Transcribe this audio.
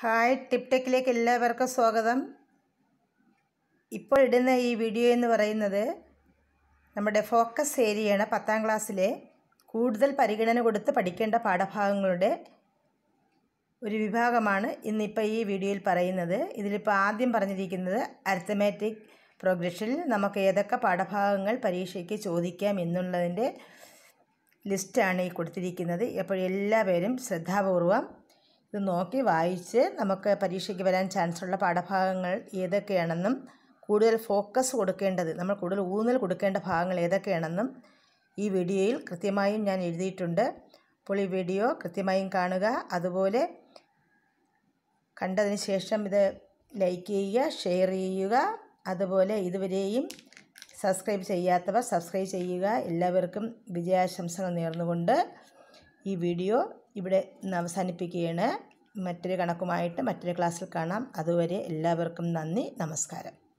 Hi ടിപ്ടെക്കിലേക്ക് എല്ലാവർക്കും സ്വാഗതം. ഇപ്പോൾ ഇടുന്ന ഈ വീഡിയോ എന്ന് പറയുന്നത് നമ്മുടെ ഫോക്കസ് ഏരിയയാണ്. 10ാം ക്ലാസ്സിലെ കൂടുതൽ പരിഗണന കൊടുത്ത് പഠിക്കേണ്ട പാഠഭാഗങ്ങളുടെ ഒരു വിഭാഗമാണ് ഇന്നിപ്പോൾ ഈ വീഡിയോയിൽ പറയുന്നത്. ഇതിലിപ്പോൾ ആദ്യം പറഞ്ഞിരിക്കുന്നത് അരിത്തമാറ്റിക് പ്രോഗ്രഷനിൽ നമുക്ക് ഏതൊക്കെ പാഠഭാഗങ്ങൾ പരീക്ഷയ്ക്ക് ചോദിക്കാം എന്നുള്ളതിൻ്റെ ലിസ്റ്റാണ് ഈ കൊടുത്തിരിക്കുന്നത്. അപ്പോൾ എല്ലാവരും ശ്രദ്ധാപൂർവം ഇത് നോക്കി വായിച്ച് നമുക്ക് പരീക്ഷയ്ക്ക് വരാൻ ചാൻസുള്ള പാഠഭാഗങ്ങൾ ഏതൊക്കെയാണെന്നും കൂടുതൽ ഫോക്കസ് കൊടുക്കേണ്ടത്, നമ്മൾ കൂടുതൽ ഊന്നൽ കൊടുക്കേണ്ട ഭാഗങ്ങൾ ഏതൊക്കെയാണെന്നും ഈ വീഡിയോയിൽ കൃത്യമായും ഞാൻ എഴുതിയിട്ടുണ്ട്. അപ്പോൾ ഈ വീഡിയോ കൃത്യമായും കാണുക. അതുപോലെ കണ്ടതിന് ശേഷം ഇത് ലൈക്ക് ചെയ്യുക, ഷെയർ ചെയ്യുക. അതുപോലെ ഇതുവരെയും സബ്സ്ക്രൈബ് ചെയ്യാത്തവർ സബ്സ്ക്രൈബ് ചെയ്യുക. എല്ലാവർക്കും വിജയാശംസകൾ നേർന്നുകൊണ്ട് ഈ വീഡിയോ ഇവിടെ ഇന്ന് അവസാനിപ്പിക്കുകയാണ്. മറ്റൊരു കണക്കുമായിട്ട് മറ്റൊരു ക്ലാസ്സിൽ കാണാം. അതുവരെ എല്ലാവർക്കും നന്ദി, നമസ്കാരം.